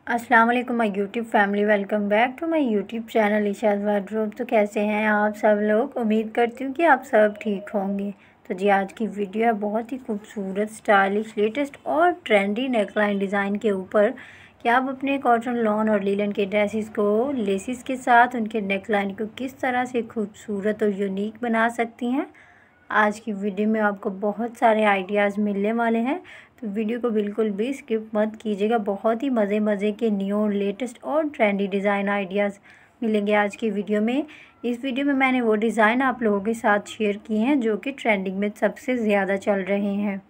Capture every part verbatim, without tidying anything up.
अस्सलाम वालेकुम my YouTube family, welcome back to my YouTube channel Isha's wardrobe. तो कैसे हैं आप सब लोग? उम्मीद करती हूँ कि आप सब ठीक होंगे। तो जी आज की वीडियो है बहुत ही खूबसूरत, स्टाइलिश, लेटेस्ट और ट्रेंडी नेकलाइन डिज़ाइन के ऊपर कि आप अपने कॉटन, लॉन और लीलन के ड्रेसेस को लेसिस के साथ उनके नेकलाइन को किस तरह से खूबसूरत और यूनिक बना सकती हैं। आज की वीडियो में आपको बहुत सारे आइडियाज़ मिलने वाले हैं, तो वीडियो को बिल्कुल भी स्किप मत कीजिएगा। बहुत ही मज़े मज़े के न्यू, लेटेस्ट और ट्रेंडी डिज़ाइन आइडियाज़ मिलेंगे आज की वीडियो में। इस वीडियो में मैंने वो डिज़ाइन आप लोगों के साथ शेयर किए हैं जो कि ट्रेंडिंग में सबसे ज़्यादा चल रहे हैं,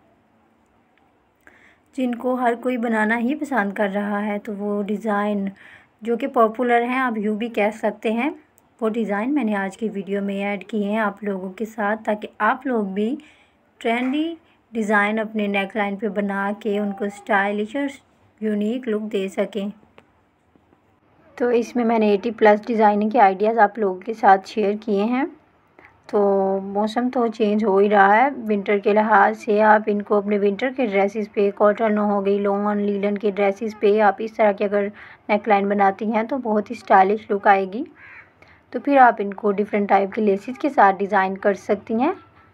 जिनको हर कोई बनाना ही पसंद कर रहा है। तो वो डिज़ाइन जो कि पॉपुलर हैं, आप यूँ भी कह सकते हैं, वो डिज़ाइन मैंने आज की वीडियो में ऐड किए हैं आप लोगों के साथ, ताकि आप लोग भी ट्रेंडी डिज़ाइन अपने नेकलाइन पे बना के उनको स्टाइलिश और यूनिक लुक दे सकें। तो इसमें मैंने अस्सी प्लस डिज़ाइनिंग के आइडियाज़ आप लोगों के साथ शेयर किए हैं। तो मौसम तो चेंज हो ही रहा है, विंटर के लिहाज से आप इनको अपने विंटर के ड्रेसेस पे, कॉटन हो गई, लॉन, लीलन के ड्रेसेस पे आप इस तरह की अगर नेकलाइन बनाती हैं तो बहुत ही स्टाइलिश लुक आएगी। तो फिर आप इनको डिफरेंट टाइप के लेसिस के साथ डिज़ाइन कर सकती हैं।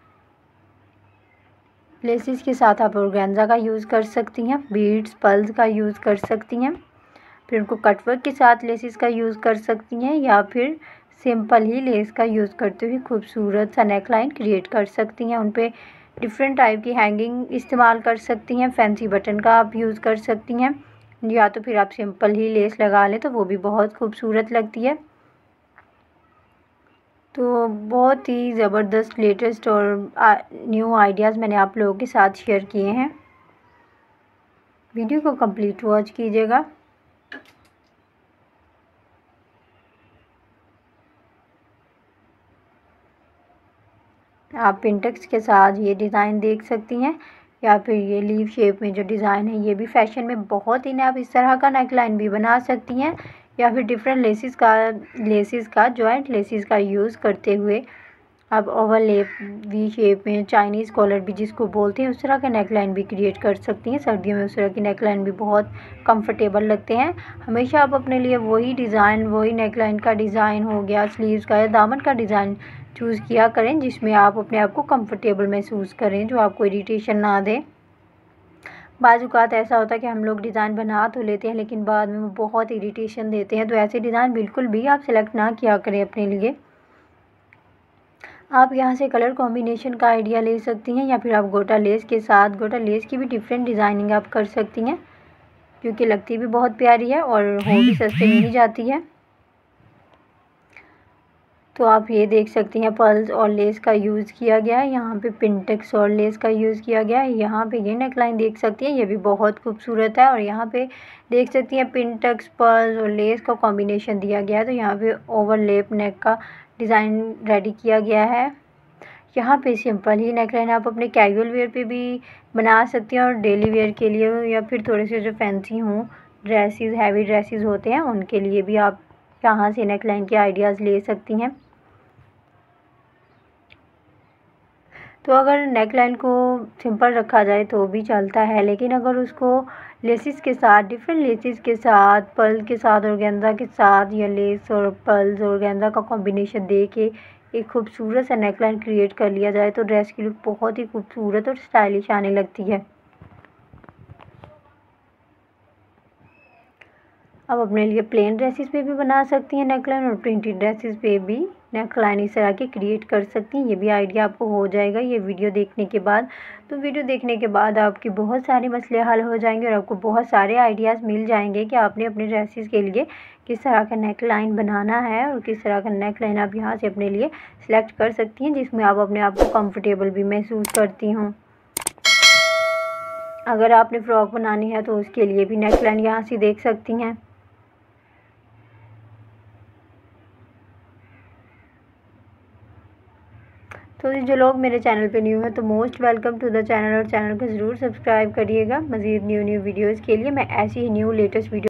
लेसिस के साथ आप ऑर्गेन्जा का यूज़ कर सकती हैं, बीड्स, पर्ल्स का यूज़ कर सकती हैं, फिर उनको कटवर्क के साथ लेसिस का यूज़ कर सकती हैं, या फिर सिंपल ही लेस का यूज़ करते हुए खूबसूरत सा नेकलाइन क्रिएट कर सकती हैं। उन पे डिफरेंट टाइप की हैंगिंग इस्तेमाल कर सकती हैं, फैंसी बटन का आप यूज़ कर सकती हैं, या तो फिर आप सिंपल ही लेस लगा लें तो वो भी बहुत खूबसूरत लगती है। तो बहुत ही ज़बरदस्त, लेटेस्ट और न्यू आइडियाज़ मैंने आप लोगों के साथ शेयर किए हैं। वीडियो को कंप्लीट वॉच कीजिएगा। आप पिंटेक्स के साथ ये डिज़ाइन देख सकती हैं, या फिर ये लीव शेप में जो डिज़ाइन है ये भी फैशन में बहुत इन है। आप इस तरह का नेकलाइन भी बना सकती हैं, या फिर डिफरेंट लेसिस का लेसिस का जॉइंट लेसिस का यूज़ करते हुए आप ओवरलेप, वी शेप में, चाइनीज़ कॉलर भी जिसको बोलते हैं, उस तरह का नेकलाइन भी क्रिएट कर सकती हैं। सर्दियों में उस तरह की नेकलाइन भी बहुत कंफर्टेबल लगते हैं। हमेशा आप अपने लिए वही डिज़ाइन, वही नेकलाइन का डिज़ाइन हो गया, स्लीव्स का या दामन का डिज़ाइन चूज़ किया करें जिसमें आप अपने आप को कंफर्टेबल महसूस करें, जो आपको इरिटेशन ना दे। बाज़-औक़ात ऐसा होता है कि हम लोग डिज़ाइन बना तो लेते हैं लेकिन बाद में वो बहुत इरिटेशन देते हैं, तो ऐसे डिज़ाइन बिल्कुल भी आप सेलेक्ट ना किया करें अपने लिए। आप यहाँ से कलर कॉम्बिनेशन का आइडिया ले सकती हैं, या फिर आप गोटा लेस के साथ, गोटा लेस की भी डिफरेंट डिज़ाइनिंग आप कर सकती हैं, क्योंकि लगती भी बहुत प्यारी है और हो भी सस्ते में ही जाती है। तो आप ये देख सकती हैं, पर्ल्स और लेस का यूज़ किया गया है, यहाँ पे पिंटेक्स और लेस का यूज़ किया गया है। यहाँ पे ये नेकलाइन देख सकती हैं, ये भी बहुत खूबसूरत है, और यहाँ पे देख सकती हैं पिंटेक्स, पर्ल्स और लेस का कॉम्बिनेशन दिया गया है। तो यहाँ पे ओवरलेप नेक का डिज़ाइन रेडी किया गया है। यहाँ पे सिंपल ही नेकलाइन आप अपने कैजुअल वेयर पे भी बना सकती हैं, और डेली वेयर के लिए या फिर थोड़े से जो फैंसी हों ड्रेसेस, हैवी ड्रेसेस होते हैं, उनके लिए भी आप यहाँ से नेकलाइन के आइडियाज़ ले सकती हैं। तो अगर नेकलाइन को सिंपल रखा जाए तो भी चलता है, लेकिन अगर उसको लेसिस के साथ, डिफरेंट लेसिस के साथ, पर्ल के साथ, ऑर्गेन्जा के साथ, या लेस और पर्ल्स ऑर्गेन्जा का कॉम्बिनेशन दे के एक खूबसूरत सा नेकलाइन क्रिएट कर लिया जाए तो ड्रेस की लुक बहुत ही खूबसूरत और स्टाइलिश आने लगती है। आप अपने लिए प्लेन ड्रेसेस पे भी बना सकती हैं नेकलाइन, और प्रिंटेड ड्रेसेस पे भी नेकलाइन इस तरह के क्रिएट कर सकती हैं। ये भी आइडिया आपको हो जाएगा ये वीडियो देखने के बाद। तो वीडियो देखने के बाद आपके बहुत सारे मसले हल हो जाएंगे, और आपको बहुत सारे आइडियाज़ मिल जाएंगे कि आपने अपने ड्रेसेस के लिए किस तरह का नेकलाइन बनाना है, और किस तरह का नेकलाइन आप यहाँ से अपने लिए सिलेक्ट कर सकती हैं जिसमें आप अपने आप को कम्फर्टेबल भी महसूस करती हों। अगर आपने फ़्रॉक बनानी है तो उसके लिए भी नेकलाइन यहाँ से देख सकती हैं। तो जो लोग मेरे चैनल पे न्यू हैं तो most welcome to the channel, और चैनल को ज़रूर सब्सक्राइब करिएगा। मज़ीद न्यू न्यू वीडियोज़ के लिए मैं ऐसी ही न्यू लेटेस्ट वीडियो